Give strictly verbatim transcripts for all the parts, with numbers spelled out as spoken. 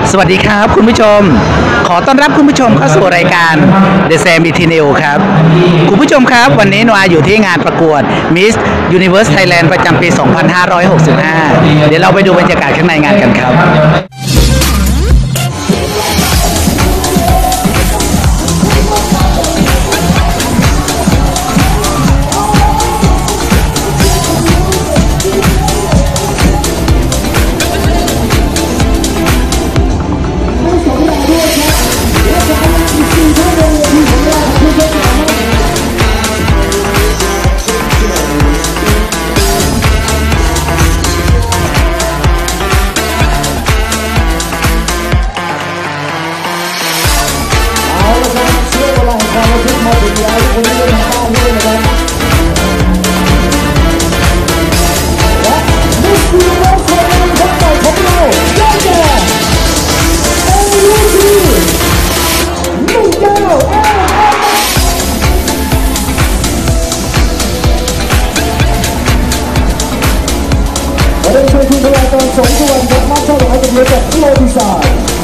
สวัสดีครับคุณผู้ชมขอต้อนรับคุณผู้ชมเข้าสู่รายการ The Sam Eternal ครับคุณผู้ชมครับวันนี้โนอาอยู่ที่งานประกวด Miss Universe Thailand ประจำปี สองพันห้าร้อยหกสิบห้า เดี๋ยวเราไปดูบรรยากาศข้างในงานกันครับสองส่วนกับมาเท่าไหร่กับเรือจากโลดีไซน์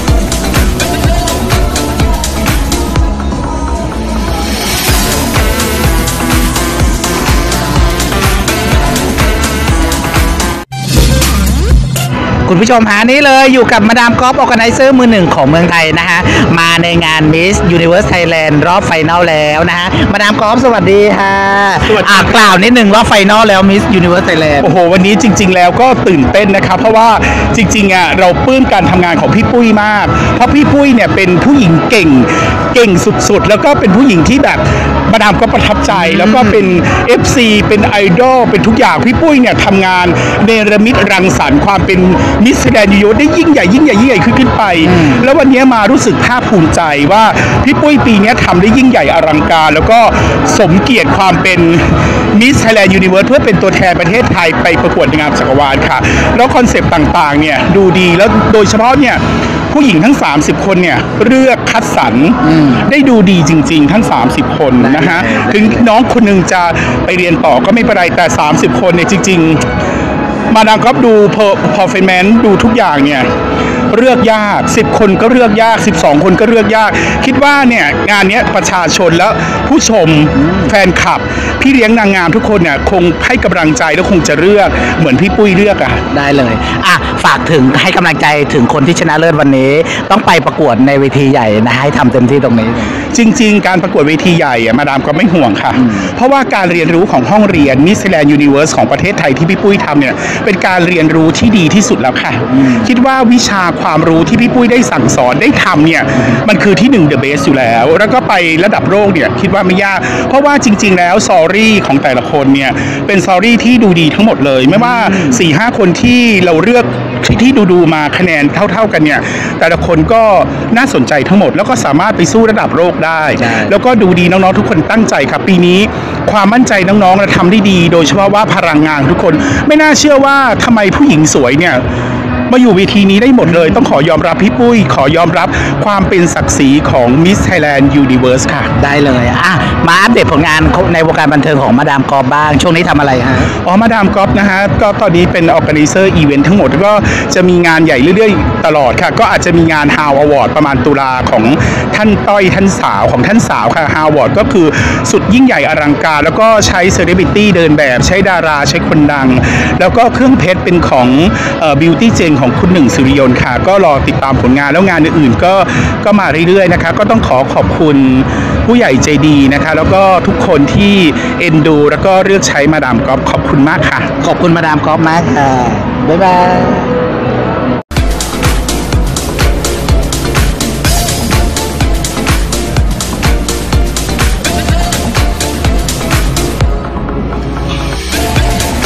คุณผู้ชมหานี้เลยอยู่กับมาดามกอล์ฟออร์แกไนเซอร์มือหนึ่งของเมืองไทยนะฮะมาในงาน Miss Universe Thailand รอบไฟนอลแล้วนะฮะมาดามกอล์ฟสวัสดีค่ะสวัสดีอ่ากล่าวนิดหนึ่งรอบไฟนอลแล้ว Miss Universe Thailand โอ้โหวันนี้จริงๆแล้วก็ตื่นเต้นนะครับเพราะว่าจริงๆอ่ะเราปลื้มการทำงานของพี่ปุ้ยมากเพราะพี่ปุ้ยเนี่ยเป็นผู้หญิงเก่งเก่งสุดๆแล้วก็เป็นผู้หญิงที่แบบมาดามก็ประทับใจแล้วก็เป็น เอฟ ซี เป็นไอดอลเป็นทุกอย่างพี่ปุ้ยเนี่ยทำงานเนรมิตรังสรรค์ความเป็นมิสแกรนด์ยูโรได้ยิ่งใหญ่ยิ่งใหญ่ยิ่งใหญ่ขึ้นขึ้นไปแล้ววันนี้มารู้สึกภาคภูมิใจว่าพี่ปุ้ยปีนี้ทำได้ยิ่งใหญ่อลังการแล้วก็สมเกียรติความเป็นมิสไทยแลนด์ยูนิเวิร์สเพื่อเป็นตัวแทนประเทศไทยไปประกวดงานจักรวาลค่ะแล้วคอนเซปต์ต่างๆเนี่ยดูดีแล้วโดยเฉพาะเนี่ยผู้หญิงทั้งสามสิบคนเนี่ยเลือกคัดสรรได้ดูดีจริงๆทั้งสามสิบคนนะฮะถึงน้องคนนึงจะไปเรียนต่อก็ไม่เป็นไรแต่สามสิบคนเนี่ยจริงๆมาดามก็ดูเพอร์ฟอร์แมนซ์ดูทุกอย่างเนี่ยเลือกยากสิบคนก็เลือกยากสิบสองคนก็เลือกยากคิดว่าเนี่ยงานนี้ประชาชนแล้วผู้ชมแฟนคลับพี่เลี้ยงนางงามทุกคนเนี่ยคงให้กำลังใจแล้วคงจะเลือกเหมือนพี่ปุ้ยเลือกอ่ะได้เลยอ่ะฝากถึงให้กำลังใจถึงคนที่ชนะเลิศวันนี้ต้องไปประกวดในเวทีใหญ่นะให้ทำเต็มที่ตรงนี้จริงๆการประกวดเวทีใหญ่มาดามก็ไม่ห่วงค่ะเพราะว่าการเรียนรู้ของห้องเรียน Miss Thailand Universe ของประเทศไทยที่พี่ปุ้ยทำเนี่ยเป็นการเรียนรู้ที่ดีที่สุดแล้วค่ะคิดว่าวิชาความรู้ที่พี่ปุ้ยได้สั่งสอนได้ทำเนี่ยมันคือที่หนึ่ง The Best อยู่แล้วแล้วก็ไประดับโลกเนี่ยคิดว่าไม่ยากเพราะว่าจริงๆแล้วซอรี่ของแต่ละคนเนี่ยเป็นซอรี่ที่ดูดีทั้งหมดเลยไม่ว่า สี่ห้า คนที่เราเลือกที่ดูดูมาคะแนนเท่าๆกันเนี่ยแต่ละคนก็น่าสนใจทั้งหมดแล้วก็สามารถไปสู้ระดับโลกได้แล้วก็ดูดีน้องๆทุกคนตั้งใจครับปีนี้ความมั่นใจน้องๆทำได้ดีโดยเฉพาะว่าพลังงานทุกคนไม่น่าเชื่อว่าทำไมผู้หญิงสวยเนี่ยมาอยู่เวทีนี้ได้หมดเลยต้องขอยอมรับพี่ปุ้ยขอยอมรับความเป็นศักดิ์ศรีของ Miss Thailand Universe ค่ะได้เลยอ่ะมาอัปเดตผลงานในวงการบันเทิงของมาดามกอล์ฟบ้างช่วงนี้ทำอะไรฮะอ๋อมาดามกอล์ฟนะฮะก็ตอนนี้เป็น Organizer Event ทั้งหมดก็จะมีงานใหญ่เรื่อยๆตลอดค่ะก็อาจจะมีงาน How Award ประมาณตุลาของท่านต้อยท่านสาวของท่านสาวค่ะ How Award ก็คือสุดยิ่งใหญ่อลังการแล้วก็ใช้ Celebrity เดินแบบใช้ดาราใช้คนดังแล้วก็เครื่องเพชรเป็นของ Beauty Gen ของคุณหนึ่งสุริยนต์ค่ะก็รอติดตามผลงานแล้วงานอื่นๆก็ก็มาเรื่อยๆนะคะก็ต้องขอขอบคุณผู้ใหญ่ใจดีนะคะแล้วก็ทุกคนที่เอ็นดูแล้วก็เลือกใช้มาดามกอล์ฟขอบคุณมากค่ะขอบคุณมาดามกอล์ฟมากค่ะบ๊ายบาย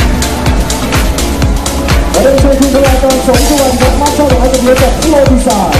ได้ใช้ทุนทลายการสองส่วนกับมาเท่าไหร่กับเรือจากโลดีไซน์